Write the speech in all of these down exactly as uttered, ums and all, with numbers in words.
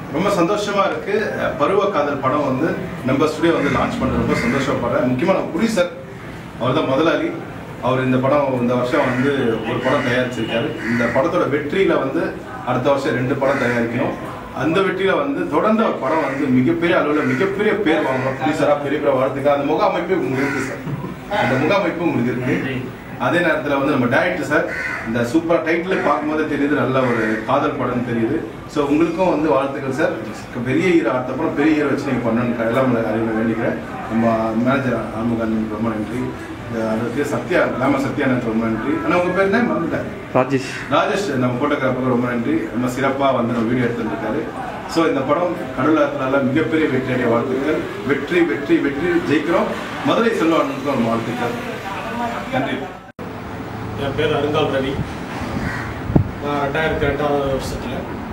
ரொம்ப சந்தோஷமா இருக்கு. பருவ காதல் படம் வந்து நம்ம ஸ்டுடியோ வந்து லான்ச் பண்ண ரொம்ப சந்தோஷப்படுறேன். முக்கியமான புரி சார், அவர் தான் முதலாளி. அவர் இந்த படம் இந்த வருஷம் வந்து ஒரு படம் தயாரிச்சிருக்காரு. இந்த படத்தோட வெற்றியில வந்து அடுத்த வருஷம் ரெண்டு படம் தயாரிக்கணும். அந்த வெற்றியில வந்து தொடர்ந்து ஒரு படம் வந்து மிகப்பெரிய அளவில் மிகப்பெரிய பேர் வாங்கணும். புரி சாரா பெரிய பெரிய வாழ்த்துக்கள். அந்த முக அமைப்பு உங்களுக்கு இருக்கு சார், அந்த முக அமைப்பு உங்களுக்கு இருக்கு. அதே நேரத்தில் வந்து நம்ம டைரக்டர் சார் இந்த சூப்பர் டைட்டில் பார்க்கும்போது தெரியுது, நல்ல ஒரு காதல் படம் தெரியுது. ஸோ உங்களுக்கும் வந்து வாழ்த்துக்கள் சார். பெரிய ஹீரோ அடுத்தப்பறம் பெரிய ஹீரோ வச்சு நீங்கள் பண்ணணும் எல்லாம் அறிவு வேண்டிக்கிறேன். நம்ம மேனேஜர் ஆமுகன் ரொம்ப நன்றி. அதுக்கு சத்யா கிளாமர் சத்யானந்த் ரொம்ப நன்றி. ஆனால் உங்கள் பேர் தான் மறந்துட்டேன், ராஜேஷ். ராஜேஷ் நம்ம ஃபோட்டோகிராஃபருக்கு ரொம்ப நன்றி. ரொம்ப சிறப்பாக வந்து நம்ம வீடியோ எடுத்துருக்காரு. ஸோ இந்த படம் கடவுளாத்தினால மிகப்பெரிய வெற்றியடைய வாழ்த்துக்கள். வெற்றி வெற்றி வெற்றி ஜெயிக்கிறோம். மதுரை செல்வானுக்கும் ஒரு வாழ்த்துக்கள். நன்றி. என் பேர் அருங்கால் ரவி. நான் ரெண்டாயிரத்தி ரெண்டாவது வருஷத்தில்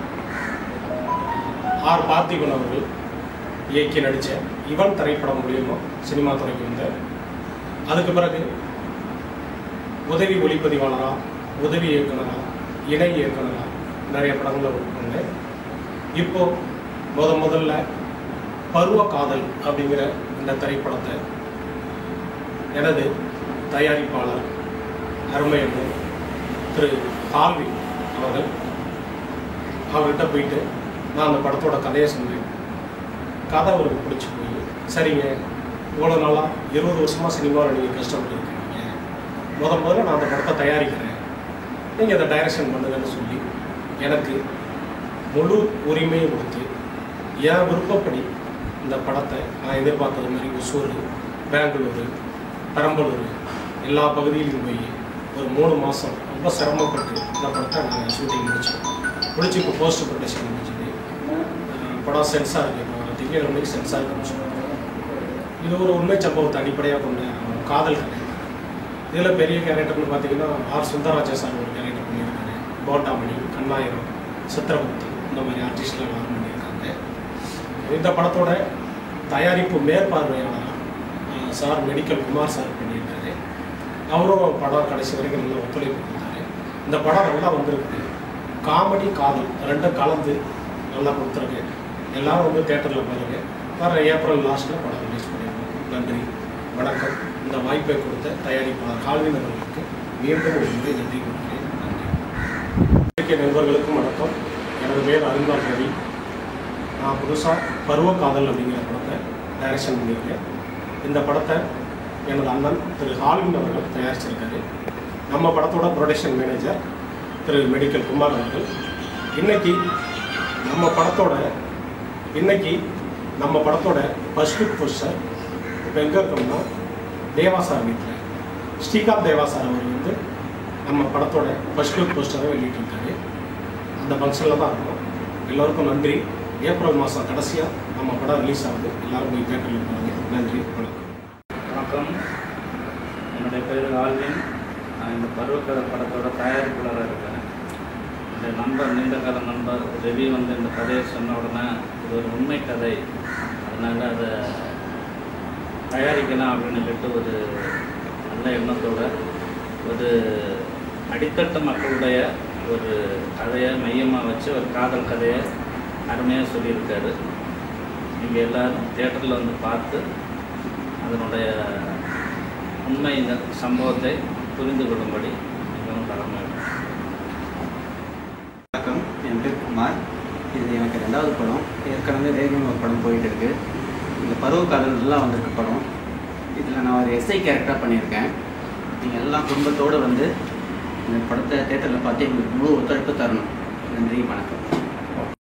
ஆர் பார்த்திபன் அவர்கள் இயக்கி நடித்த இவன் திரைப்படம் மூலியமாக சினிமா துறைக்கு வந்தேன். அதுக்கு பிறகு உதவி ஒளிப்பதிவாளராக, உதவி இயக்குனராக, இணை இயக்குனராக நிறைய படங்களை ஒர்க் பண்ணேன். இப்போது முத முதல்ல பருவ காதல் அப்படிங்கிற இந்த திரைப்படத்தை எனது தயாரிப்பாளர் அருமையண்ணன் திரு ஆல்வி அவர்கள் அவர்கிட்ட போயிட்டு நான் அந்த படத்தோட கதையை சொன்னேன். கதை அவருக்கு பிடிச்சி போய், சரிங்க இவ்வளோ நாளாக இருபது வருஷமாக சினிமாவில் நீங்கள் கஷ்டப்பட்டுருக்கீங்க, முத முதல்ல நான் அந்த படத்தை தயாரிக்கிறேன், நீங்கள் அதை டைரக்ஷன் பண்ணுங்கன்னு சொல்லி எனக்கு முழு உரிமையை கொடுத்து என் விருப்பப்படி இந்த படத்தை நான் எதிர்பார்த்தது மாதிரி ஒசூர், பெங்களூரு, பெரம்பலூர் எல்லா பகுதியிலும் போய் ஒரு மூணு மாதம் ரொம்ப சிரமப்பட்டு இந்த படத்தை நாங்கள் ஷூட்டிங் முடித்தோம். முடிச்சு இப்போ போஸ்ட் ப்ரொடக்ஷன் முடிச்சுது. படம் சென்சாருக்கு இப்போ திங்கட்கிழமைக்கு சென்சாருக்கு முடிச்சோம். இது ஒரு உண்மை சம்பவத்தை அடிப்படையாக கொண்ட காதல் கதை. இதில் பெரிய கேரக்டர்னு பார்த்தீங்கன்னா ஆர் சுந்தரராஜா சார் ஒரு கேரக்டர் பண்ணியிருக்காரு. போட்டாமணி, கண்ணாயிரம், சித்திரகுப்தி இந்த மாதிரி ஆர்டிஸ்ட்லாம் எல்லாம் பண்ணியிருக்காங்க. இந்த படத்தோட தயாரிப்பு மேற்பார்வையாளர் சார் மெடிக்கல் குமார் சார் பண்ணியிருக்காரு. அவரும் படம் கடைசி வரைக்கும் நல்லா ஒத்துழைப்பு கொடுத்தாரு. இந்த படம் நல்லா வந்திருக்கு. காமெடி காதல் ரெண்டும் கலந்து நல்லா கொடுத்துருக்கு. எல்லோரும் வந்து தேட்டரில் பாருங்க. வர ஏப்ரல் லாஸ்ட்டில் படம் ரிலீஸ் பண்ணியிருக்கோம். நன்றி, வணக்கம். இந்த வாய்ப்பை கொடுத்த தயாரிப்பாளர் கால்வின் அவர்களுக்கு மீண்டும் ஒரு முறை நன்றி கொடுக்கிறேன். நன்றி. இயற்கை நண்பர்களுக்கும் வணக்கம். எனது பேர் அருங்கால் ரவி. நான் புதுசாக பருவ காதல் அப்படிங்கிற படத்தை டைரக்ஷன் பண்ணியிருக்கேன். இந்த படத்தை எனது அண்ணன் திரு ஹால்வின் அவர்கள் தயாரிச்சிருக்காரு. நம்ம படத்தோட ப்ரொடக்ஷன் மேனேஜர் திரு மெடிக்கல் குமார் அவர்கள். இன்றைக்கி நம்ம படத்தோட இன்றைக்கி நம்ம படத்தோட ஃபர்ஸ்ட் லுக் போஸ்டர் இப்போ எங்கே இருக்கோம்னா தேவாசார் வீட்டில் ஸ்ரீகாந்த் தேவாசார் அவர் வந்து நம்ம படத்தோட ஃபர்ஸ்ட் லுக் போஸ்டரை வெளியிட்டிருக்காரு. அந்த ஃபங்க்ஷனில் தான் இருக்கும். எல்லோருக்கும் நன்றி. ஏப்ரல் மாதம் கடைசியாக நம்ம படம் ரிலீஸ் ஆகுது. எல்லோரும் போய் தேட்டரில் பாருங்கள். நன்றி, வணக்கம். வணக்கம், என்னுடைய பேர் ஆல்வின். நான் இந்த பருவக்காதல் படத்தோட தயாரிப்பாளராக இருக்கேன். இந்த நண்பர், நீண்டகால நண்பர் ரவி வந்து இந்த கதையை சொன்ன உடனே இது ஒரு உண்மை கதை, அதனால் அதை தயாரிக்கலாம் அப்படின்னு சொல்லிட்டு ஒரு நல்ல எண்ணத்தோடு ஒரு அடித்தட்டு மக்களுடைய ஒரு கதையை மையமாக வச்சு ஒரு காதல் கதையை அருமையாக சொல்லியிருக்காரு. நீங்கள் எல்லோரும் தியேட்டரில் வந்து பார்த்து அதனுடைய உண்மை இந்த சம்பவத்தை புரிந்து கொள்ளும்படி மிகவும் கடமை. வணக்கம், என் பேர் குமார். இது எனக்கு ரெண்டாவது படம். ஏற்கனவே வேகம் ஒரு படம் போயிட்டு இருக்கு. இந்த பருவ காதல் நல்லா வந்திருக்கு படம். இதில் நான் ஒரு எஸ்ஐ கேரக்டராக பண்ணியிருக்கேன். நீங்கள் எல்லாம் குடும்பத்தோடு வந்து இந்த படத்தை தேட்டரில் பார்த்து எங்களுக்கு முழு ஒத்துழைப்பு தரணும். நன்றி, வணக்கம்.